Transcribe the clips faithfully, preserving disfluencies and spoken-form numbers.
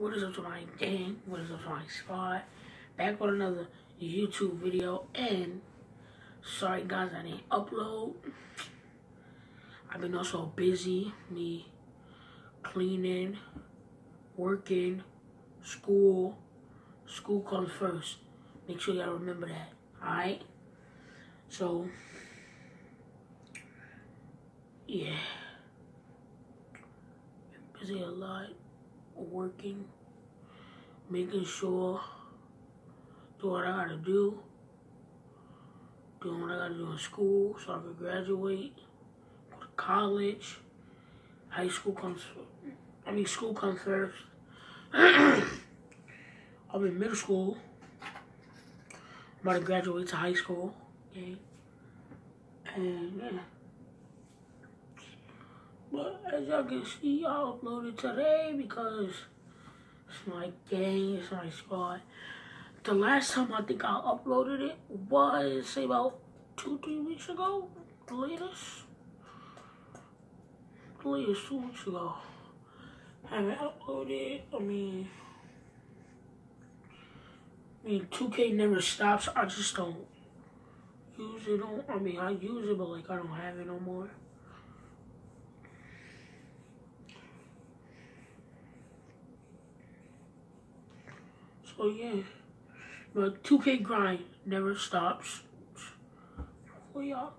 What is up to my gang? What is up to my squad? Back with another YouTube video, and sorry guys I didn't upload. I've been also busy, me cleaning, working, school. School comes first. Make sure y'all remember that, alright? So, yeah. Been busy a lot. Working, making sure, do what I gotta do, doing what I gotta do in school so I can graduate, go to college. High school comes, I mean school comes first. I'm in middle school. I'm about to graduate to high school. Okay. And yeah. But as y'all can see, I uploaded today because it's my gang, it's my squad. The last time I think I uploaded it was, say, about two, three weeks ago. The latest. The latest two weeks ago. I haven't uploaded. I mean, I mean, two K never stops. I just don't use it. On, I mean, I use it, but like I don't have it no more. So yeah, but two K grind never stops. For y'all,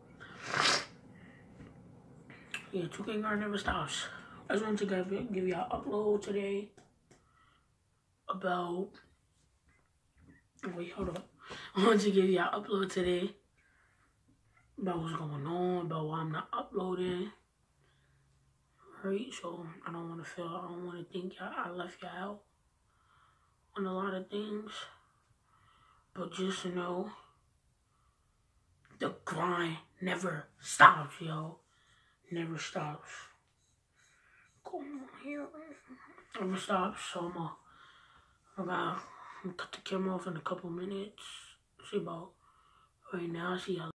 yeah, two K grind never stops. I just wanted to give, give y'all an upload today about. Wait, hold up. I wanted to give y'all an upload today about what's going on, about why I'm not uploading. Right, so I don't want to feel, I don't want to think y'all, I left y'all out on a lot of things, but just know the grind never stops, yo. Never stops. Come on here. Never stops. So I'm gonna, I'm gonna, I'm gonna cut the camera off in a couple minutes. See about right now. See y'all.